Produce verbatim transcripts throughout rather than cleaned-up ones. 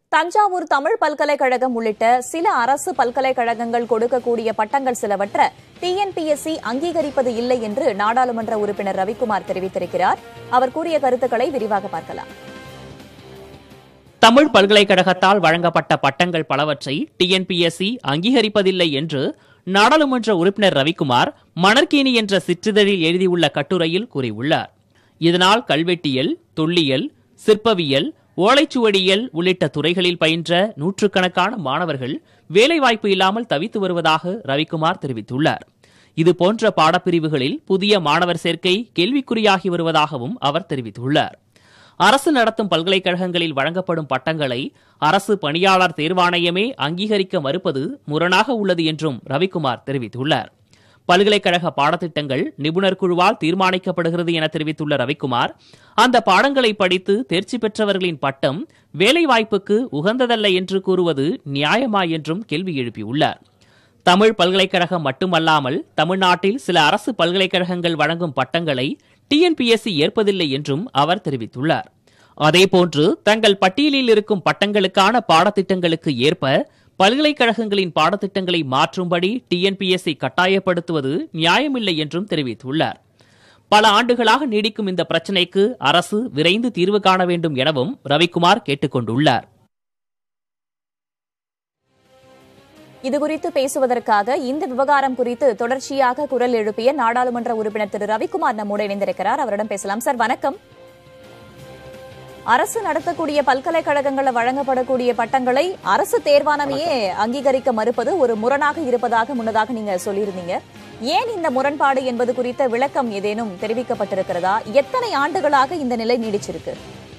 தஞ்சாவூர் தமிழ் பல்கலைக்கழகம் உள்ளிட்ட சில அரசு பல்கலைக்கழகங்கள் கொடுக்கக்கூடிய பட்டங்கள் சிலவற்றை டிஎன்பிஎஸ்சி அங்கீகரிப்பது இல்லை என்று நாடாளுமன்ற உறுப்பினர் ரவிக்குமார் தெரிவித்திருக்கிறார். அவர் கூறிய கருத்துக்களை விரிவாக பார்க்கலாம். தமிழ் பல்கலைக்கழகத்தால் வழங்கப்பட்ட பட்டங்கள் பலவற்றை டிஎன்பிஎஸ்சி அங்கீகரிப்பதில்லை என்று நாடாளுமன்ற உறுப்பினர் ரவிக்குமார் மணற்கேணி என்ற சிற்றிதழில் எழுதியுள்ள கட்டுரையில் கூறியுள்ளார். இதனால் கல்வெட்டியல், தொல்லியல், சிற்பவியல், ஓலைச்சுவடியியல் உள்ளிட்ட துறைகளில் பயின்ற நூற்றுக்கணக்கான மாணவர்கள் வேலைவாய்ப்பு இல்லாமல் தவித்து வருவதாக ரவிக்குமார் தெரிவித்துள்ளார். இதுபோன்ற பாடப்பிரிவுகளில் புதிய மாணவர் சேர்க்கை கேள்விக்குறியாகி வருவதாகவும் அவர் தெரிவித்துள்ளார். அரசு நடத்தும் பல்கலைக்கழகங்களில் வழங்கப்படும் பட்டங்களை அரசு பணியாளர் தேர்வாணையமே அங்கீகரிக்க மறுப்பது முரணாக உள்ளது என்றும் ரவிக்குமார் தெரிவித்துள்ளார். பல்கலைக்கழக பாடத்திட்டங்கள் நிபுணர் குழுவால் தீர்மானிக்கப்படுகிறது என தெரிவித்துள்ள ரவிக்குமார், அந்த பாடங்களை படித்து தேர்ச்சி பெற்றவர்களின் பட்டம் வேலைவாய்ப்புக்கு உகந்ததல்ல என்று கூறுவது நியாயமா என்றும் கேள்வி எழுப்பியுள்ளார். தமிழ் பல்கலைக்கழகம் மட்டுமல்லாமல் தமிழ்நாட்டில் சில அரசு பல்கலைக்கழகங்கள் வழங்கும் பட்டங்களை டிஎன்பிஎஸ்சி ஏற்பதில்லை என்றும் அவர் தெரிவித்துள்ளார். அதேபோன்று தங்கள் பட்டியலில் இருக்கும் பட்டங்களுக்கான பாடத்திட்டங்களுக்கு ஏற்ப பல்கலைக்கழகங்களின் பாடத்திட்டங்களை மாற்றும்படி டிஎன்பிஎஸ்சி கட்டாயப்படுத்துவது நியாயமில்லை என்றும் தெரிவித்துள்ளார். பல ஆண்டுகளாக நீடிக்கும் இந்த பிரச்சினைக்கு அரசு விரைந்து தீர்வு காண வேண்டும் எனவும் ரவிக்குமார் கேட்டுக் கொண்டுள்ளார். இதுகுறித்து பேசுவதற்காக இந்த விவகாரம் குறித்து தொடர்ச்சியாக குரல் எழுப்பிய நாடாளுமன்ற உறுப்பினர் திரு ரவிக்குமார் நம்மோடு இணைந்திருக்கிறார். அவரிடம் பேசலாம். சார், வணக்கம். அரசு நடத்தக்கூடிய பல்கலைக்கழகங்களில் வழங்கப்படக்கூடிய பட்டங்களை அரசு தேர்வாணையமே அங்கீகரிக்க மறுப்பது ஒரு முரணாக இருப்பதாக முன்னதாக நீங்க சொல்லியிருந்தீங்க. ஏன் இந்த முரண்பாடு என்பது குறித்த விளக்கம் ஏதேனும் தெரிவிக்கப்பட்டிருக்கிறதா? எத்தனை ஆண்டுகளாக இந்த நிலை நீடிச்சிருக்கு?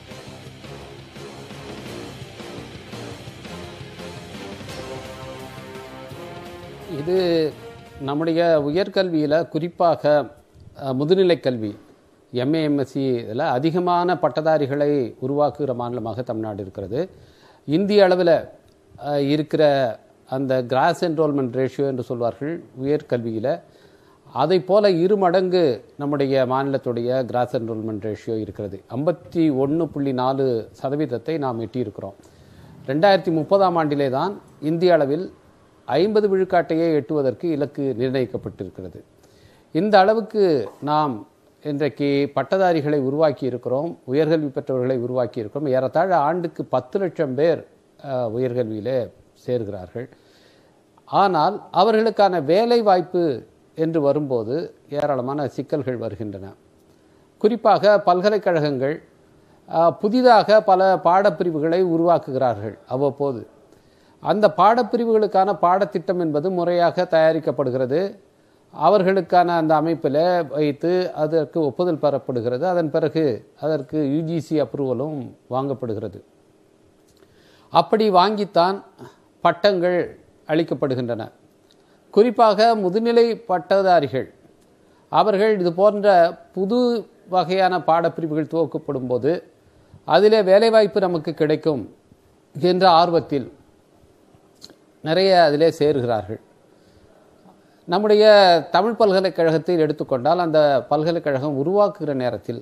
இது நம்முடைய உயர்கல்வியில் குறிப்பாக முதுநிலை கல்வி எம்ஏ எம்எஸ்சி இதில் அதிகமான பட்டதாரிகளை உருவாக்குகிற மாநிலமாக தமிழ்நாடு இருக்கிறது. இந்திய அளவில் இருக்கிற அந்த கிராஸ் என்ரோல்மெண்ட் ரேஷியோ என்று சொல்வார்கள் உயர்கல்வியில், அதை போல இரு மடங்கு நம்முடைய மாநிலத்துடைய கிராஸ் என்ரோல்மெண்ட் ரேஷியோ இருக்கிறது. ஐம்பத்தி ஒன்று புள்ளி நாலு சதவீதத்தை நாம் எட்டியிருக்கிறோம். ரெண்டாயிரத்தி முப்பதாம் ஆண்டிலே தான் இந்திய அளவில் ஐம்பது விழுக்காட்டையே எட்டுவதற்கு இலக்கு நிர்ணயிக்கப்பட்டிருக்கிறது. இந்த அளவுக்கு நாம் இன்றைக்கு பட்டதாரிகளை உருவாக்கி இருக்கிறோம், உயர்கல்வி பெற்றவர்களை உருவாக்கி இருக்கிறோம். ஏறத்தாழ ஆண்டுக்கு பத்து லட்சம் பேர் உயர்கல்வியிலே சேர்கிறார்கள். ஆனால் அவர்களுக்கான வேலை வாய்ப்பு என்று வரும்போது ஏராளமான சிக்கல்கள் வருகின்றன. குறிப்பாக பல்கலைக்கழகங்கள் புதிதாக பல பாடப்பிரிவுகளை உருவாக்குகிறார்கள். அவ்வப்போது அந்த பாடப்பிரிவுகளுக்கான பாடத்திட்டம் என்பது முறையாக தயாரிக்கப்படுகிறது. அவர்களுக்கான அந்த அமைப்பில் வைத்து அதற்கு ஒப்புதல் பெறப்படுகிறது. அதன் பிறகு அதற்கு யுஜிசி அப்ரூவலும் வாங்கப்படுகிறது. அப்படி வாங்கித்தான் பட்டங்கள் அளிக்கப்படுகின்றன. குறிப்பாக முதுநிலை பட்டதாரிகள் அவர்கள் இது போன்ற புது வகையான பாடப்பிரிவுகள் துவக்கப்படும் போது அதிலே வேலைவாய்ப்பு நமக்கு கிடைக்கும் என்ற ஆர்வத்தில் நிறைய அதிலே சேருகிறார்கள். நம்முடைய தமிழ் பல்கலைக்கழகத்தில் எடுத்துக்கொண்டால் அந்த பல்கலைக்கழகம் உருவாக்குகிற நேரத்தில்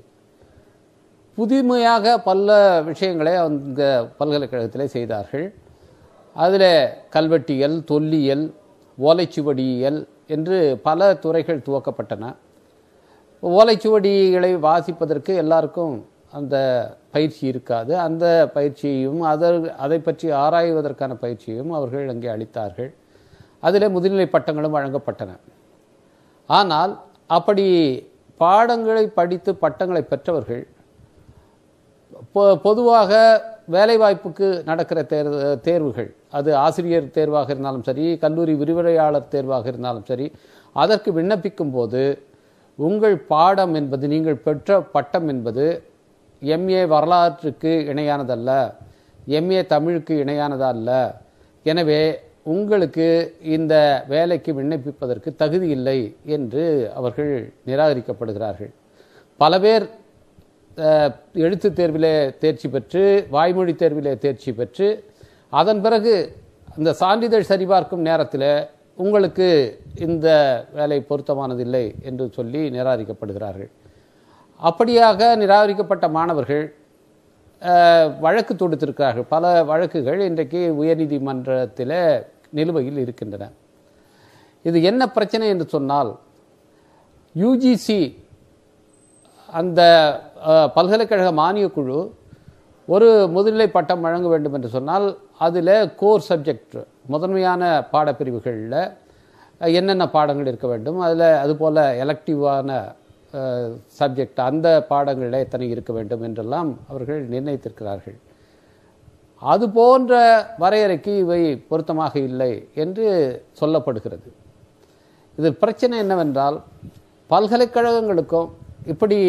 புதுமையாக பல விஷயங்களை அந்த பல்கலைக்கழகத்திலே செய்தார்கள். அதில் கல்வெட்டியல், தொல்லியல், ஓலைச்சுவடியியல் என்று பல துறைகள் துவக்கப்பட்டன. ஓலைச்சுவடிகளை வாசிப்பதற்கு எல்லாருக்கும் அந்த பயிற்சி இருக்காது. அந்த பயிற்சியையும் அதை அதை பற்றி ஆராய்வதற்கான பயிற்சியையும் அவர்கள் அங்கே அளித்தார்கள். அதில் முதுநிலை பட்டங்களும் வழங்கப்பட்டன. ஆனால் அப்படி பாடங்களை படித்து பட்டங்களை பெற்றவர்கள் பொதுவாக வேலைவாய்ப்புக்கு நடக்கிற தேர் தேர்வுகள் அது ஆசிரியர் தேர்வாக இருந்தாலும் சரி, கல்லூரி விரிவுரையாளர் தேர்வாக இருந்தாலும் சரி, அதற்கு விண்ணப்பிக்கும் போது உங்கள் பாடம் என்பது, நீங்கள் பெற்ற பட்டம் என்பது எம்ஏ வரலாற்றுக்கு இணையானதல்ல, எம்ஏ தமிழுக்கு இணையானதல்ல, எனவே உங்களுக்கு இந்த வேலைக்கு விண்ணப்பிப்பதற்கு தகுதி இல்லை என்று அவர்கள் நிராகரிக்கப்படுகிறார்கள். பல பேர் எழுத்து தேர்விலே தேர்ச்சி பெற்று, வாய்மொழி தேர்விலே தேர்ச்சி பெற்று, அதன் பிறகு அந்த சான்றிதழ் சரிபார்க்கும் நேரத்தில் உங்களுக்கு இந்த வேலை பொருத்தமானதில்லை என்று சொல்லி நிராகரிக்கப்படுகிறார்கள். அப்படியாக நிராகரிக்கப்பட்ட மாணவர்கள் வழக்கு தொடுத்திருக்கிறார்கள். பல வழக்குகள் இன்றைக்கு உயர்நீதிமன்றத்தில் நிலுவையில் இருக்கின்றன. இது என்ன பிரச்சனை என்று சொன்னால், யுஜிசி அந்த பல்கலைக்கழக மானியக் குழு ஒரு முதுநிலை பட்டம் வழங்க வேண்டும் என்று சொன்னால் அதில் கோர் சப்ஜெக்ட் முதன்மையான பாடப்பிரிவுகளில் என்னென்ன பாடங்கள் இருக்க வேண்டும், அதில் அதுபோல் எலக்டிவான சப்ஜெக்ட் அந்த பாடங்களில் எத்தனை இருக்க வேண்டும் என்றெல்லாம் அவர்கள் நிர்ணயித்திருக்கிறார்கள். அது போன்ற வரையறைக்கு இவை பொருத்தமாக இல்லை என்று சொல்லப்படுகிறது. இதில் பிரச்சனை என்னவென்றால், பல்கலைக்கழகங்களுக்கும் இப்படி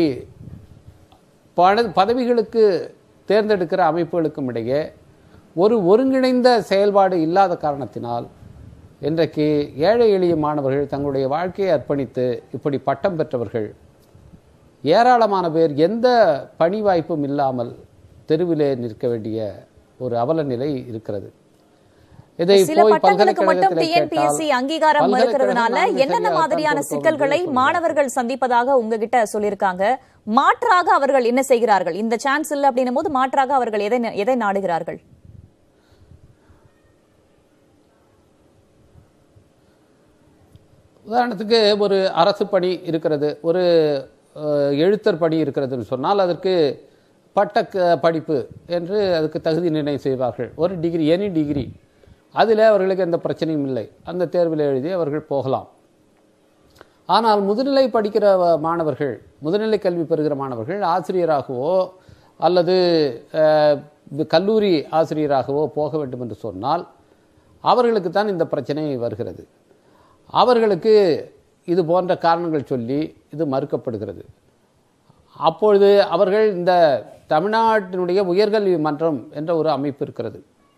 பதவிகளுக்கு தேர்ந்தெடுக்கிற அமைப்புகளுக்கும் இடையே ஒரு ஒருங்கிணைந்த செயல்பாடு இல்லாத காரணத்தினால் இன்றைக்கு ஏழை எளிய மாணவர்கள் தங்களுடைய வாழ்க்கையை அர்ப்பணித்து இப்படி பட்டம் பெற்றவர்கள் ஏராளமான பேர் எந்த பணி வாய்ப்பும் இல்லாமல் தெருவிலே நிற்க வேண்டிய ஒரு அவல நிலை இருக்கிறது. இதை சில பட்டங்களுக்கு மட்டும் டிஎன்பிஎஸ்சி அங்கீகாரம் மறுக்கிறதுனால என்னென்ன மாதிரியான சிக்கல்களை மாணவர்கள் சந்திப்பதாக உங்ககிட்ட சொல்லியிருக்காங்க? மாற்றாக அவர்கள் என்ன செய்கிறார்கள்? இந்த சான்ஸ் இல்லை அப்படின்னும் போது மாற்றாக அவர்கள் எதை எதை நாடுகிறார்கள்? உதாரணத்துக்கு ஒரு அரசு பணி இருக்கிறது, ஒரு எழுத்தர் பணி இருக்கிறதுன்னு சொன்னால் அதற்கு பட்ட படிப்பு என்று அதுக்கு தகுதி நிர்ணயம் செய்வார்கள். ஒரு டிகிரி, எனி டிகிரி, அதில் அவர்களுக்கு எந்த பிரச்சனையும் இல்லை, அந்த தேர்வில் எழுதி அவர்கள் போகலாம். ஆனால் முதுநிலை படிக்கிற மாணவர்கள், முதுநிலை கல்வி பெறுகிற மாணவர்கள் ஆசிரியராகவோ அல்லது கல்லூரி ஆசிரியராகவோ போக வேண்டும் என்று சொன்னால் அவர்களுக்கு தான் இந்த பிரச்சனை வருகிறது. அவர்களுக்கு இது போன்ற காரணங்கள் சொல்லி இது மறுக்கப்படுகிறது. அப்பொழுது அவர்கள் இந்த தமிழ்நாட்டினுடைய உயர்கல்வி மன்றம் என்ற ஒரு அமைப்பு இருக்கிறது,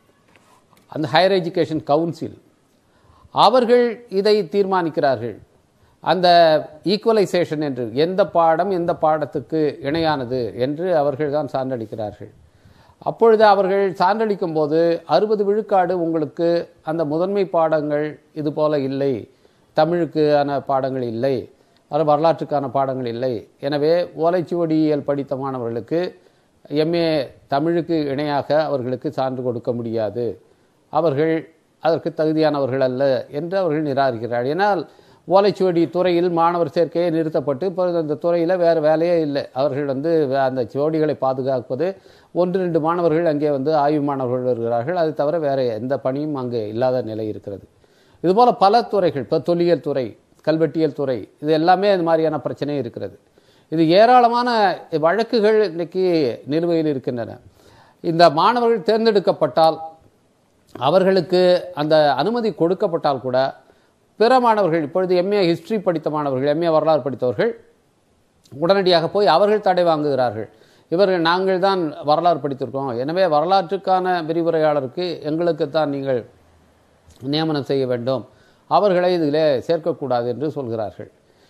அந்த ஹையர் எஜுகேஷன் கவுன்சில், அவர்கள் இதை தீர்மானிக்கிறார்கள். அந்த ஈக்குவலைசேஷன் என்று எந்த பாடம் எந்த பாடத்துக்கு இணையானது என்று அவர்கள் தான் சான்றளிக்கிறார்கள். அப்பொழுது அவர்கள் சான்றளிக்கும் போது அறுபது விழுக்காடு உங்களுக்கு அந்த முதன்மை பாடங்கள் இது போல இல்லை, தமிழுக்கான பாடங்கள் இல்லை, அது வரலாற்றுக்கான பாடங்கள் இல்லை, எனவே ஓலைச்சுவடியியல் படித்த மாணவர்களுக்கு எம்ஏ தமிழுக்கு இணையாக அவர்களுக்கு சான்று கொடுக்க முடியாது, அவர்கள் அதற்கு தகுதியானவர்கள் அல்ல என்று அவர்கள் நிராகரிக்கிறார்கள். ஏன்னால் ஓலைச்சுவடி துறையில் மாணவர் சேர்க்கையை நிறுத்தப்பட்டு இப்போது அந்த துறையில் வேறு வேலையே இல்லை. அவர்கள் வந்து அந்த சுவடிகளை பாதுகாப்பது, ஒன்று ரெண்டு மாணவர்கள் அங்கே வந்து ஆய்வு மாணவர்கள் வருகிறார்கள், அது தவிர வேறு எந்த பணியும் அங்கே இல்லாத நிலை இருக்கிறது. இதுபோல் பல துறைகள், இப்போ தொல்லியல் துறை, கல்வெட்டியல் துறை, இது எல்லாமே அது மாதிரியான பிரச்சனை இருக்கிறது. இது ஏராளமான வழக்குகள் இன்றைக்கி நிலுவையில் இருக்கின்றன. இந்த மாணவர்கள் தேர்ந்தெடுக்கப்பட்டால் அவர்களுக்கு அந்த அனுமதி கொடுக்கப்பட்டால் கூட பிற மாணவர்கள், இப்பொழுது எம்ஏ ஹிஸ்டரி படித்த மாணவர்கள், எம்ஏ வரலாறு படித்தவர்கள் உடனடியாக போய் அவர்கள் தடை வாங்குகிறார்கள். இவர்கள் நாங்கள் தான் வரலாறு படித்திருக்கோம், எனவே வரலாற்றுக்கான விரிவுரையாளருக்கு எங்களுக்கு தான் நீங்கள் நியமனம் செய்ய வேண்டும், அவர்களை இதில் சேர்க்கக்கூடாது என்று சொல்கிறார்கள்.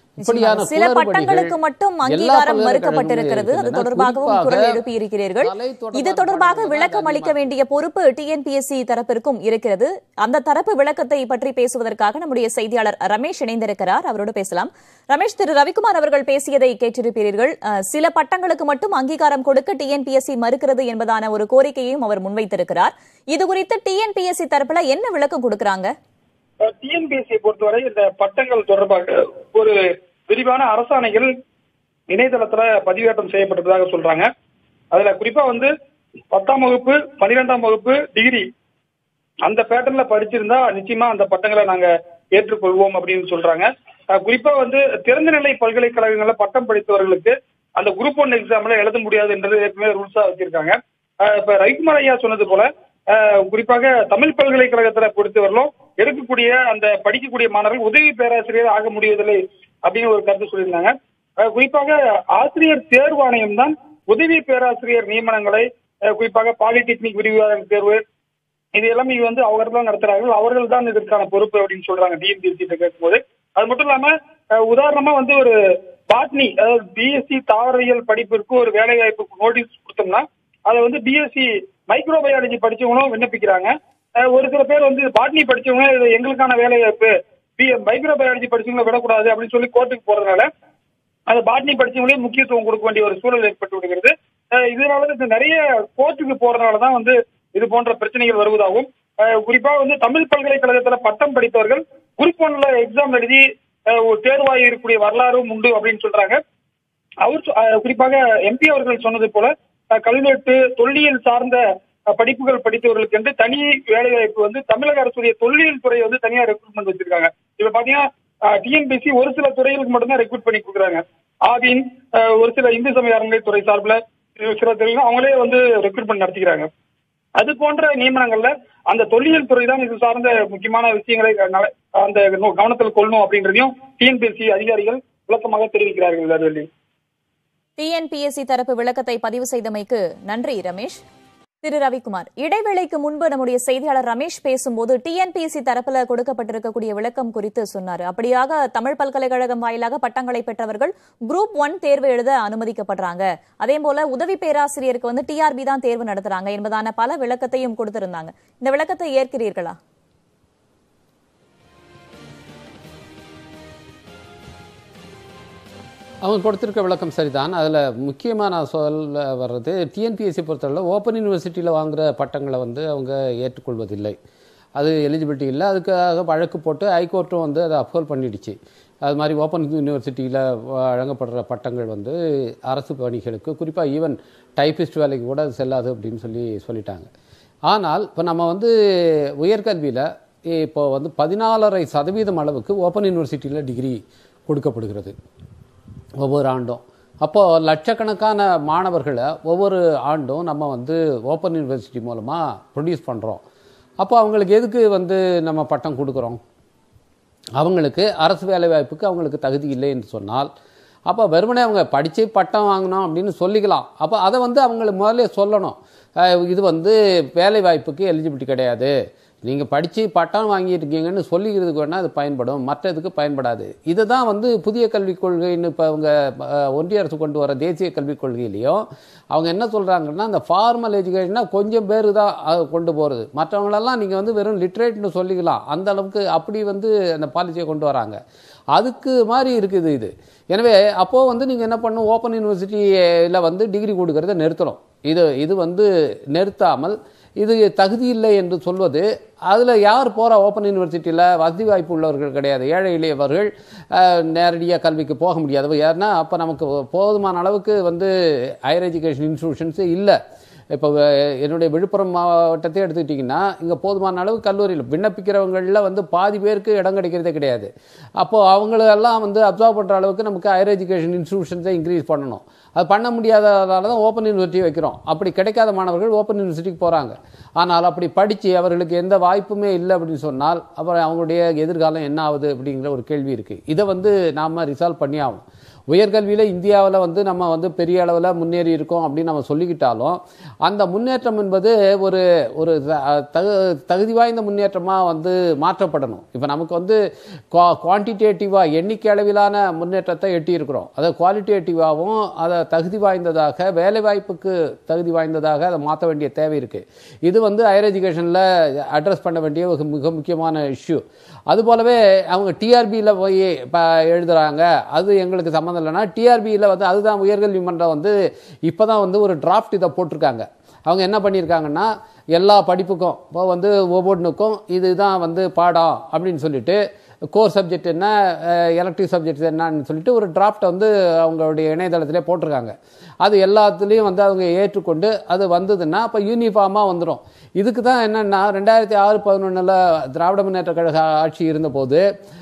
சில பட்டங்களுக்கு மட்டும் அங்கீகாரம் மறுக்கப்பட்டிருக்கிறது. அது தொடர்பாகவும் குரல் எழுப்பி இருக்கிறீர்கள். இது தொடர்பாக விளக்கம் அளிக்க வேண்டிய பொறுப்பு டிஎன்பிஎஸ்சி தரப்பிற்கும் இருக்கிறது. அந்த தரப்பு விளக்கத்தை பற்றி பேசுவதற்காக நம்முடைய செய்தியாளர் ரமேஷ் இணைந்திருக்கிறார், அவரோடு பேசலாம். ரமேஷ், திரு ரவிக்குமார் அவர்கள் பேசியதை கேட்டிருப்பீர்கள். சில பட்டங்களுக்கு மட்டும் அங்கீகாரம் கொடுக்க டிஎன்பிஎஸ்சி மறுக்கிறது என்பதான ஒரு கோரிக்கையையும் அவர் முன்வைத்திருக்கிறார். இது குறித்து டிஎன்பிஎஸ்சி தரப்புல என்ன விளக்கம் கொடுக்கிறாங்க? டிஎன்பிஎஸ்சியை பொறுத்தவரை இந்த பட்டங்கள் தொடர்பாக ஒரு விரிவான அரசாணைகள் இணையதளத்துல பதிவேற்றம் செய்யப்பட்டிருப்பதாக சொல்றாங்க. அதுல குறிப்பா வந்து பத்தாம் வகுப்பு, பன்னிரெண்டாம் வகுப்பு, டிகிரி அந்த பேட்டர்ன்ல படிச்சிருந்தா நிச்சயமா அந்த பட்டங்களை நாங்க ஏற்றுக்கொள்வோம் அப்படின்னு சொல்றாங்க. குறிப்பா வந்து திறந்த நிலை பல்கலைக்கழகங்கள்ல பட்டம் படித்தவர்களுக்கு அந்த குரூப் ஒன் எக்ஸாம்ல எழுத முடியாது என்றது ஏற்கனவே ரூல்ஸா வச்சிருக்காங்க. இப்ப ரவிக்குமார் ஐயா சொன்னது போல குறிப்பாக தமிழ் பல்கலைக்கழகத்துல பொறுத்தவரையிலும் எடுக்கக்கூடிய அந்த படிக்கக்கூடிய மாணவர்கள் உதவி பேராசிரியர் ஆக முடிவதில்லை அப்படின்னு ஒரு கருத்து சொல்லியிருந்தாங்க. குறிப்பாக ஆசிரியர் தேர்வாணையம் தான் உதவி பேராசிரியர் நியமனங்களை, குறிப்பாக பாலிடெக்னிக் விரிவான தேர்வு, இது எல்லாமே வந்து அவர்கள் தான் நடத்துறார்கள், அவர்கள் தான் இதற்கான பொறுப்பு அப்படின்னு சொல்றாங்க டிஎன்பிஎஸ்சி கேட்கும்போது. அது மட்டும் இல்லாம உதாரணமா வந்து ஒரு பாட்னி, அதாவது பிஎஸ்சி தாவரவியல் படிப்பிற்கு ஒரு வேலை வாய்ப்பு நோட்டீஸ் கொடுத்தோம்னா அதை வந்து பிஎஸ்சி மைக்ரோபயாலஜி படிச்சவங்களும் விண்ணப்பிக்கிறாங்க. ஒரு சில பேர் வந்து பாட்னி படிச்சவங்க இது எங்களுக்கான வேலை வாய்ப்பு, மைக்ரோபயாலஜி படிச்சவங்களை விடக்கூடாது அப்படின்னு சொல்லி கோர்ட்டுக்கு போறதுனால அது பாட்னி படிச்சவங்களே முக்கியத்துவம் கொடுக்க வேண்டிய ஒரு சூழல் ஏற்பட்டு விடுகிறது. இது இதனால நிறைய கோர்ட்டுக்கு போறதுனாலதான் வந்து இது போன்ற பிரச்சனைகள் வருவதாகவும், குறிப்பா வந்து தமிழ் பல்கலைக்கழகத்துல பட்டம் படித்தவர்கள் குரூப் ஒன்ல எக்ஸாம் எழுதி தேர்வாகி இருக்கக்கூடிய வரலாறும் உண்டு அப்படின்னு சொல்றாங்க. அவர் குறிப்பாக எம்பி அவர்கள் சொன்னது போல கல்வெட்டு தொல்லியல் சார்ந்த படிப்புகள் படித்தவர்களுக்கு என்று தனி வேலை வாய்ப்பு வந்து தமிழக அரசுடைய தொல்லியல் துறை வந்து தனியா ரெக்ரூட்மெண்ட் வச்சிருக்காங்க. இப்ப பாத்தீங்கன்னா டிஎன்பிஎஸ்சி ஒரு சில துறைகளுக்கு மட்டும்தான் ரெக்ரூட் பண்ணி கொடுக்குறாங்க. ஆவின் ஒரு சில இந்து சமய அறநிலையத்துறை சார்பில் சில துறைகள் அவங்களே வந்து ரெக்ரூட்மெண்ட் நடத்திக்கிறாங்க. அது போன்ற நியமனங்கள்ல அந்த தொல்லியல் துறை தான் இது சார்ந்த முக்கியமான விஷயங்களை அந்த கவனத்தில் கொள்ளணும் அப்படின்றதையும் டிஎன்பிஎஸ்சி அதிகாரிகள் விளக்கமாக தெரிவிக்கிறார்கள். டிஎன்பிஎஸ்சி தரப்பு விளக்கத்தை பதிவு செய்தமைக்கு நன்றி ரமேஷ். திரு ரவிக்குமார், இடைவேளைக்கு முன்பு நம்முடைய செய்தியாளர் ரமேஷ் பேசும்போது டிஎன்பிஎஸ்சி தரப்புல கொடுக்கப்பட்டிருக்கக்கூடிய விளக்கம் குறித்து சொன்னார். அப்படியாக தமிழ் பல்கலைக்கழகம் வாயிலாக பட்டங்களை பெற்றவர்கள் குரூப் ஒன் தேர்வு எழுத அனுமதிக்கப்படுறாங்க, அதே போல உதவி பேராசிரியருக்கு வந்து டிஆர்பி தான் தேர்வு நடத்துறாங்க என்பதான பல விளக்கத்தையும் கொடுத்திருந்தாங்க. இந்த விளக்கத்தை ஏற்கிறீர்களா? அவங்க கொடுத்துருக்க விளக்கம் சரிதான். அதில் முக்கியமாக நான் சொல்ல வர்றது, டிஎன்பிஎஸ்சி பொறுத்தவரை ஓப்பன் யூனிவர்சிட்டியில் வாங்குகிற பட்டங்களை வந்து அவங்க ஏற்றுக்கொள்வதில்லை. அது எலிஜிபிலிட்டி இல்லை. அதுக்காக வழக்கு போட்டு ஹைகோர்ட்டும் வந்து அதை அப்ஹோல் பண்ணிடுச்சு. அது மாதிரி ஓப்பன் யூனிவர்சிட்டியில் வழங்கப்படுற பட்டங்கள் வந்து அரசு பணிகளுக்கு, குறிப்பாக ஈவன் டைப்பிஸ்ட் வேலைக்கு கூட செல்லாது அப்படின்னு சொல்லி சொல்லிட்டாங்க. ஆனால் இப்போ நம்ம வந்து உயர்கல்வியில் இப்போ வந்து பதினாலரை சதவீதம் அளவுக்கு ஓப்பன் யூனிவர்சிட்டியில் டிகிரி கொடுக்கப்படுகிறது ஒவ்வொரு ஆண்டும். அப்போது லட்சக்கணக்கான மாணவர்களை ஒவ்வொரு ஆண்டும் நம்ம வந்து ஓப்பன் யூனிவர்சிட்டி மூலமாக ப்ரொடியூஸ் பண்ணுறோம். அப்போ அவங்களுக்கு எதுக்கு வந்து நம்ம பட்டம் கொடுக்குறோம்? அவங்களுக்கு அரசு வேலைவாய்ப்புக்கு அவங்களுக்கு தகுதி இல்லை என்று சொன்னால், அப்போ வெறுமனே அவங்க படித்து பட்டம் வாங்கணும் அப்படின்னு சொல்லிக்கலாம். அப்போ அதை வந்து அவங்களுக்கு முதல்ல சொல்லணும், இது வந்து வேலைவாய்ப்புக்கு எலிஜிபிலிட்டி கிடையாது, நீங்கள் படித்து பட்டம் வாங்கியிருக்கீங்கன்னு சொல்லிக்கிறதுக்கு வேணால் அது பயன்படும், மற்றதுக்கு பயன்படாது. இதை தான் வந்து புதிய கல்விக் கொள்கைன்னு இப்போ அவங்க ஒன்றிய அரசு கொண்டு வர தேசிய கல்விக் கொள்கையிலையும் அவங்க என்ன சொல்கிறாங்கன்னா, அந்த ஃபார்மல் எஜுகேஷனாக கொஞ்சம் பேர் தான் கொண்டு போகிறது, மற்றவங்களெல்லாம் நீங்கள் வந்து வெறும் லிட்ரேட்னு சொல்லிக்கலாம், அந்த அளவுக்கு அப்படி வந்து அந்த பாலிசியை கொண்டு வராங்க. அதுக்கு மாதிரி இருக்குது இது. எனவே அப்போது வந்து நீங்கள் என்ன பண்ணணும், ஓப்பன் யூனிவர்சிட்டியில் வந்து டிகிரி கொடுக்கறத நிறுத்தணும். இது இது வந்து நிறுத்தாமல் இது தகுதி இல்லை என்று சொல்வது, அதில் யார் போகிறா? ஓப்பன் யூனிவர்சிட்டியில் வசதி வாய்ப்பு உள்ளவர்கள் கிடையாது, ஏழை எளியவர்கள் நேரடியாக கல்விக்கு போக முடியாது. ஏன்னா அப்போ நமக்கு போதுமான அளவுக்கு வந்து ஹையர் எஜுகேஷன் இன்ஸ்டிடியூஷன்ஸே இல்லை. இப்போ என்னுடைய விழுப்புரம் மாவட்டத்தை எடுத்துக்கிட்டிங்கன்னா, இங்கே போதுமான அளவு கல்லூரியில் விண்ணப்பிக்கிறவங்களில் வந்து பாதி பேருக்கு இடம் கிடைக்கிறதே கிடையாது. அப்போது அவங்களெல்லாம் வந்து அப்சர்வ் பண்ணுற அளவுக்கு நமக்கு ஹையர் எஜுகேஷன் இன்ஸ்டிடியூஷன்ஸை இன்க்ரீஸ் பண்ணணும். அது பண்ண முடியாததால தான் ஓப்பன் யூனிவர்சிட்டி வைக்கிறோம். அப்படி கிடைக்காத மாணவர்கள் ஓப்பன் யூனிவர்சிட்டிக்கு போகிறாங்க. ஆனால் அப்படி படித்து அவர்களுக்கு எந்த வாய்ப்புமே இல்லை அப்படின்னு சொன்னால் அப்புறம் அவங்களுடைய எதிர்காலம் என்ன ஆகுது அப்படிங்கிற ஒரு கேள்வி இருக்குது. இதை வந்து நாம் ரிசால்வ் பண்ணி ஆகணும். உயர்கல்வியில் இந்தியாவில் வந்து நம்ம வந்து பெரிய அளவில் முன்னேறி இருக்கோம் அப்படின்னு நம்ம சொல்லிக்கிட்டாலும், அந்த முன்னேற்றம் என்பது ஒரு ஒரு தகுதி வாய்ந்த முன்னேற்றமாக வந்து மாற்றப்படணும். இப்போ நமக்கு வந்து குவா குவான்டிடேட்டிவாக எண்ணிக்கை அளவிலான முன்னேற்றத்தை எட்டியிருக்கிறோம். அதை குவாலிட்டேட்டிவாகவும் அதை தகுதி வாய்ந்ததாக, வேலைவாய்ப்புக்கு தகுதி வாய்ந்ததாக அதை மாற்ற வேண்டிய தேவை இருக்குது. இது வந்து ஹையர் எஜுகேஷனில் அட்ரஸ் பண்ண வேண்டிய ஒரு மிக முக்கியமான இஷ்யூ. அதுபோலவே அவங்க டிஆர்பியில் போய் இப்போ எழுதுகிறாங்க, அது எங்களுக்கு சம்மந்தம் இல்லைன்னா டிஆர்பியில் வந்து அதுதான் உயர்கல்வி மன்றம் வந்து இப்போ தான் வந்து ஒரு டிராஃப்ட் இதை போட்டிருக்காங்க. அவங்க என்ன பண்ணியிருக்காங்கன்னா, எல்லா படிப்புக்கும் இப்போ வந்து ஒவ்வொன்றுக்கும் இதுதான் வந்து பாடம் அப்படின்னு சொல்லிட்டு, கோர் சப்ஜெக்ட் என்ன, எலக்டிவ் சப்ஜெக்ட்ஸ் என்னன்னு சொல்லிட்டு ஒரு டிராஃப்டை வந்து அவங்களுடைய இணையதளத்திலே போட்டிருக்காங்க. அது எல்லாத்துலேயும் வந்து அவங்க ஏற்றுக்கொண்டு அது வந்ததுன்னா அப்போ யூனிஃபார்மாக வந்துடும். இதுக்கு தான் என்னென்னா, ரெண்டாயிரத்தி ஆறு பதினொன்றில் திராவிட முன்னேற்ற கழக ஆட்சி இருந்தபோது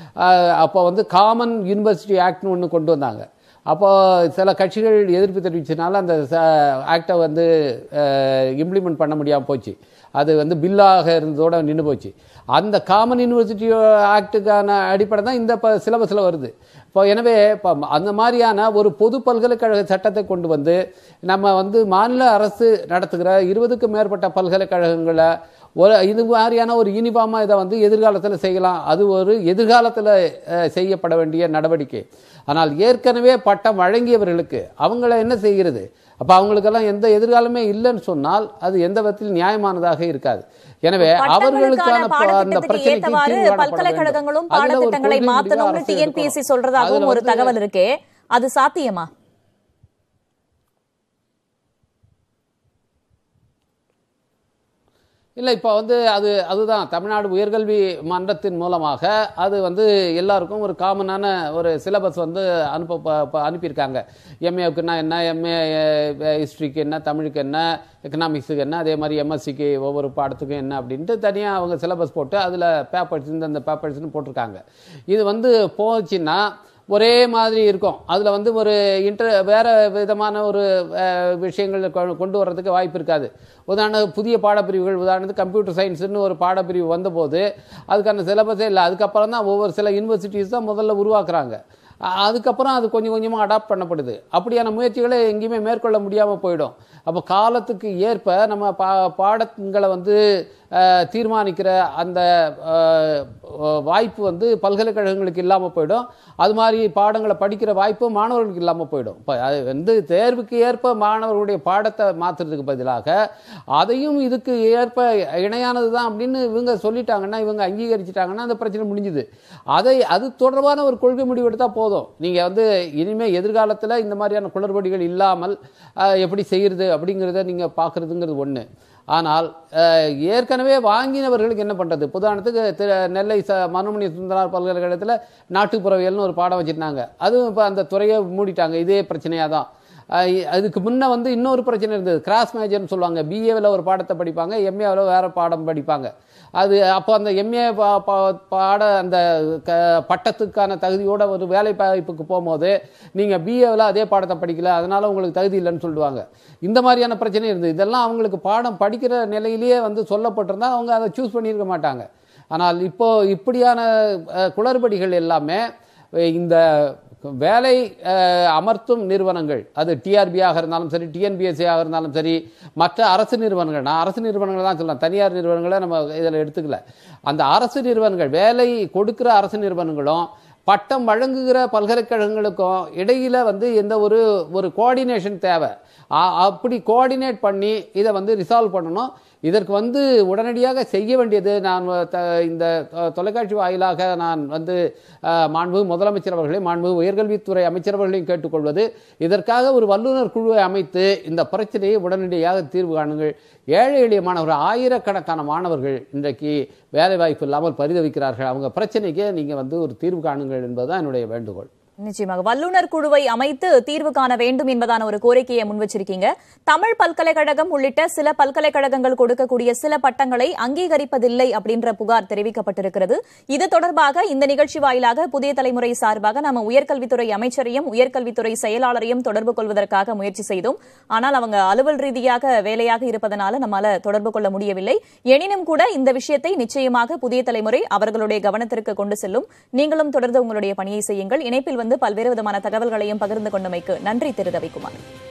அப்போ வந்து காமன் யூனிவர்சிட்டி ஆக்ட்னு ஒன்று கொண்டு வந்தாங்க. அப்போ சில கட்சிகள் எதிர்ப்பு தெரிவிச்சனால அந்த ஆக்டை வந்து இம்ப்ளிமெண்ட் பண்ண முடியாமல் போச்சு. அது வந்து பில்லாக இருந்ததோட நின்று போச்சு. அந்த காமன் யூனிவர்சிட்டி ஆக்டுக்கான அடிப்படை தான் இந்த இப்போ சிலபஸில் வருது. இப்போ எனவே இப்போ அந்த மாதிரியான ஒரு பொது பல்கலைக்கழக சட்டத்தை கொண்டு வந்து நம்ம வந்து மாநில அரசு நடத்துகிற இருபதுக்கும் மேற்பட்ட பல்கலைக்கழகங்களை ஒரு இது மாதிரியான ஒரு யூனிஃபார்மாக இதை வந்து எதிர்காலத்தில் செய்யலாம். அது ஒரு எதிர்காலத்தில் செய்யப்பட வேண்டிய நடவடிக்கை. ஆனால் ஏற்கனவே பட்டம் வழங்கியவர்களுக்கு அவங்கள என்ன செய்கிறது? அப்போ அவங்களுக்கெல்லாம் எந்த எதிர்காலமே இல்லைன்னு சொன்னால் அது எந்த விதத்தில் நியாயமானதாக இருக்காது. எனவே அவர்களுக்கான அந்த பிரச்சனைக்கு பல்கலைக்கழகங்களும் பாடத்திட்டங்களை மாற்றணும்னு டிஎன்பிஎஸ்சி சொல்றதாகவும் ஒரு தகவல் இருக்கே, அது சாத்தியமா? இல்லை, இப்போ வந்து அது அதுதான் தமிழ்நாடு உயர்கல்வி மன்றத்தின் மூலமாக அது வந்து எல்லாருக்கும் ஒரு காமனான ஒரு சிலபஸ் வந்து அனுப்ப அனுப்பியிருக்காங்க. எம்ஏவுக்குன்னா என்ன, எம்ஏ ஹிஸ்ட்ரிக்கு என்ன, தமிழுக்கு என்ன, எக்கனாமிக்ஸுக்கு என்ன, அதே மாதிரி எம்எஸ்சிக்கு ஒவ்வொரு பாடத்துக்கும் என்ன அப்படின்ட்டு தனியாக அவங்க சிலபஸ் போட்டு அதில் பேப்பர்ஸ் இந்த பேப்பர்ஸ்னு போட்டிருக்காங்க. இது வந்து போச்சுன்னா ஒரே மாதிரி இருக்கும். அதில் வந்து ஒரு இன்டர் வேறு விதமான ஒரு விஷயங்கள் கொண்டு வர்றதுக்கு வாய்ப்பு இருக்காது. உதாரணத்துக்கு புதிய பாடப்பிரிவுகள், உதாரணத்துக்கு கம்ப்யூட்டர் சயின்ஸுன்னு ஒரு பாடப்பிரிவு வந்தபோது அதுக்கான சிலபஸே இல்லை. அதுக்கப்புறம் தான் ஒவ்வொரு சில யூனிவர்சிட்டிஸ் தான் முதல்ல உருவாக்குறாங்க. அதுக்கப்புறம் அது கொஞ்சம் கொஞ்சமாக அடாப்ட் பண்ணப்படுது. அப்படியான முயற்சிகளை எங்கேயுமே மேற்கொள்ள முடியாமல் போயிடும். அப்போ காலத்துக்கு ஏற்ப நம்ம பா பாடங்களை வந்து தீர்மானிக்கிற அந்த வாய்ப்பு வந்து பல்கலைக்கழகங்களுக்கு இல்லாமல் போயிடும். அது மாதிரி பாடங்களை படிக்கிற வாய்ப்பு மாணவர்களுக்கு இல்லாமல் போயிடும். இப்போ அது வந்து தேர்வுக்கு ஏற்ப மாணவர்களுடைய பாடத்தை மாற்றுறதுக்கு பதிலாக அதையும் இதுக்கு ஏற்ப இணையானது தான் அப்படின்னு இவங்க சொல்லிட்டாங்கன்னா, இவங்க அங்கீகரிச்சிட்டாங்கன்னா அந்த பிரச்சனை முடிஞ்சுது. அதை அது தொடர்பான ஒரு கொள்கை முடிவு எடுத்தால் போதும். நீங்கள் வந்து இனிமேல் எதிர்காலத்தில் இந்த மாதிரியான குளறுபடிகள் இல்லாமல் எப்படி செய்கிறது அப்படிங்கிறத நீங்கள் பார்க்குறதுங்கிறது ஒன்று. ஆனால் ஏற்கனவே வாங்கினவர்களுக்கு என்ன பண்ணுறது? உதாரணத்துக்கு நெல்லை ச மனோன்மணி சுந்தரார் பல்கலைக்கழகத்தில் நாட்டுப்புறவியல்னு ஒரு பாடம் வச்சுருந்தாங்க. அதுவும் இப்போ அந்த துறையை மூடிட்டாங்க. இதே பிரச்சனையாக தான். அதுக்கு முன்னே வந்து இன்னொரு பிரச்சனை இருந்தது. கிராஸ் மேஜர்னு சொல்லுவாங்க. பிஏவில் ஒரு பாடத்தை படிப்பாங்க, எம்ஏவில் வேறு பாடம் படிப்பாங்க. அது அப்போ அந்த எம்ஏ பாட அந்த க பட்டத்துக்கான தகுதியோட ஒரு வேலை வாய்ப்புக்கு போகும்போது நீங்கள் பிஏவில் அதே பாடத்தை படிக்கல, அதனால் உங்களுக்கு தகுதி இல்லைன்னு சொல்லுவாங்க. இந்த மாதிரியான பிரச்சனை இருந்தது. இதெல்லாம் அவங்களுக்கு பாடம் படிக்கிற நிலையிலேயே வந்து சொல்லப்பட்டிருந்தால் அவங்க அதை சூஸ் பண்ணியிருக்க மாட்டாங்க. ஆனால் இப்போது இப்படியான குளறுபடிகள் எல்லாமே இந்த வேலை அமர்த்தும் நிறுவனங்கள், அது டிஆர்பியாக இருந்தாலும் சரி, டிஎன்பிஎஸ்சியாக இருந்தாலும் சரி, மற்ற அரசு நிறுவனங்கள், நான் அரசு நிறுவனங்கள் தான் சொல்லலாம், தனியார் நிறுவனங்களை நம்ம இதில் எடுத்துக்கல. அந்த அரசு நிறுவனங்கள், வேலை கொடுக்கிற அரசு நிறுவனங்களும் பட்டம் வழங்குகிற பல்கலைக்கழகங்களுக்கும் இடையில வந்து எந்த ஒரு ஒரு கோஆர்டினேஷன் தேவை. அப்படி கோஆர்டினேட் பண்ணி இதை வந்து ரிசால்வ் பண்ணணும். இதற்கு வந்து உடனடியாக செய்ய வேண்டியது, நான் இந்த தொலைக்காட்சி வாயிலாக நான் வந்து மாண்புமிகு முதலமைச்சர் அவர்களையும் மாண்புமிகு உயர்கல்வித்துறை அமைச்சர் அவர்களையும் கேட்டுக்கொள்வது, இதற்காக ஒரு வல்லுநர் குழுவை அமைத்து இந்த பிரச்சனையை உடனடியாக தீர்வு காணுங்கள். ஏழை எளிய மாணவர்கள், ஆயிரக்கணக்கான மாணவர்கள் இன்றைக்கு வேலைவாய்ப்பு இல்லாமல் பரிதவிக்கிறார்கள். அவங்க பிரச்சனைக்கு நீங்கள் வந்து ஒரு தீர்வு காணுங்கள் என்பதுதான் என்னுடைய வேண்டுகோள். நிச்சயமாக வல்லுநர் குழுவை அமைத்து தீர்வு காண வேண்டும் என்பதான ஒரு கோரிக்கையை முன்வச்சிருக்கீங்க. தமிழ் பல்கலைக்கழகம் உள்ளிட்ட சில பல்கலைக்கழகங்கள் கொடுக்கக்கூடிய சில பட்டங்களை அங்கீகரிப்பதில்லை அப்படின்ற புகார் தெரிவிக்கப்பட்டிருக்கிறது. இது தொடர்பாக இந்த நிகழ்ச்சி வாயிலாக புதிய தலைமுறை சார்பாக நம்ம உயர்கல்வித்துறை அமைச்சரையும் உயர்கல்வித்துறை செயலாளரையும் தொடர்பு கொள்வதற்காக முயற்சி செய்தோம். ஆனால் அவங்க அலுவல் ரீதியாக வேலையாக இருப்பதனால நம்மால தொடர்பு கொள்ள முடியவில்லை. எனினும் கூட இந்த விஷயத்தை நிச்சயமாக புதிய தலைமுறை அவர்களுடைய கவனத்திற்கு கொண்டு செல்லும். நீங்களும் தொடர்ந்து உங்களுடைய பணியை செய்யுங்கள். இணைப்பில் வந்து பல்வேறு விதமான தகவல்களையும் பகிர்ந்து கொண்டமைக்கு நன்றி திரு ரவிக்குமார்.